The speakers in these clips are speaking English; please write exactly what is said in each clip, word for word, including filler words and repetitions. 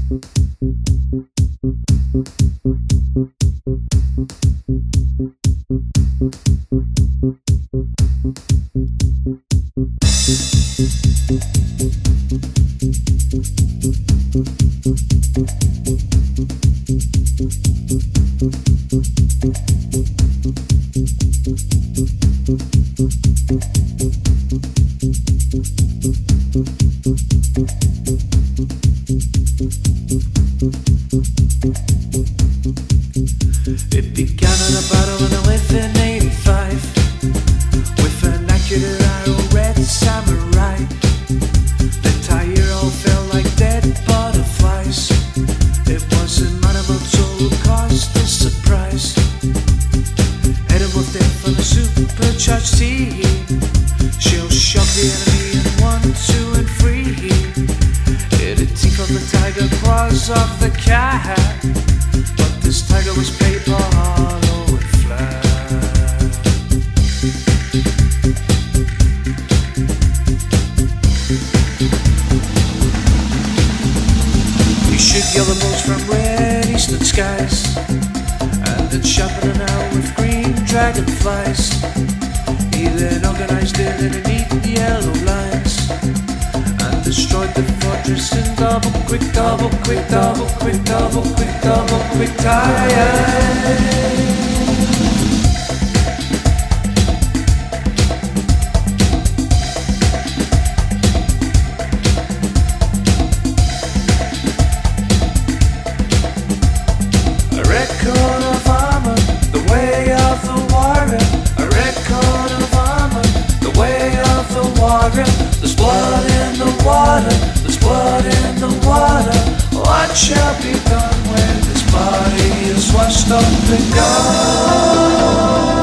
It began in a battle in eleven eighty-five with an accurate arrow, red samurai. The Taira all fell like dead butterflies. It wasn't Minamoto who caused the surprise. Edible death for the supercharged team. Shellshock the enemy in one, two, and three. It had teeth of the tiger, claws of the cat. This tiger was paper hollow and flat. We shoot yellow bolts from red eastern skies, and then sharpened an arrow with green dragonflies. He then organized it in neat yellow lines, and destroyed the fortress in double quick, double quick, double quick, double quick, double quick time. A red coat of armor, the way of the warrior. A red coat of armor, the way of the warrior. There's blood in the water, there's blood in the water. What shall be done when this body is washed up and gone?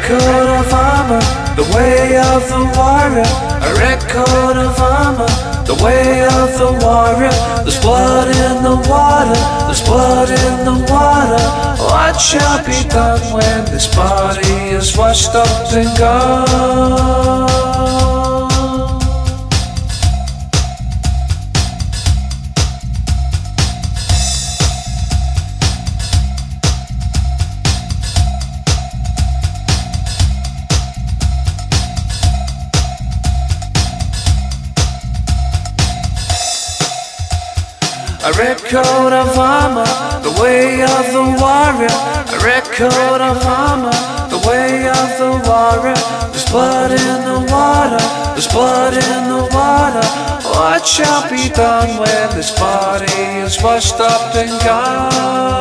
coat of armor, the way of the warrior. A red coat of armor, the way of the warrior. There's blood in the water, there's blood in the water. What shall be done when this body is washed up and gone? A red coat of armor, the way of the warrior. A red coat of armor, the way of the warrior. There's blood in the water, there's blood in the water. What shall be done when this body is washed up and gone?